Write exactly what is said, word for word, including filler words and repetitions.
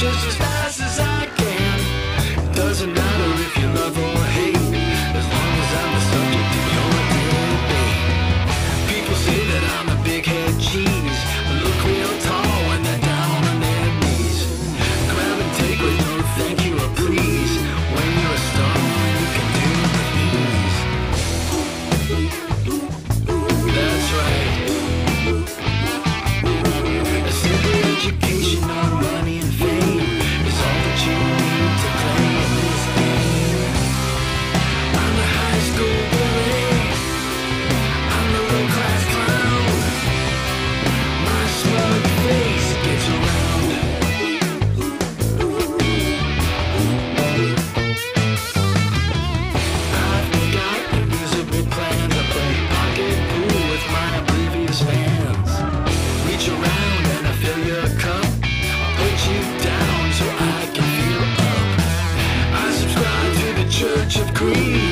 just as fast as I can. Doesn't matter if you love or hate, as long as I'm the subject of your debate. People say that I'm a big head cheese, I look real tall when they're down on their knees. Grab and take with no thank you or please. When you're a star, you can do the things. That's right. A simple education on money and fame is all that you need to play in this game. I'm a high school bully, I'm the low class clown. My smug face gets around. I've got invisible plans, I play pocket pool with my oblivious fans. Reach around and I fill your cup, I'll put you down so I can feel up. I subscribe to the Church of Greed.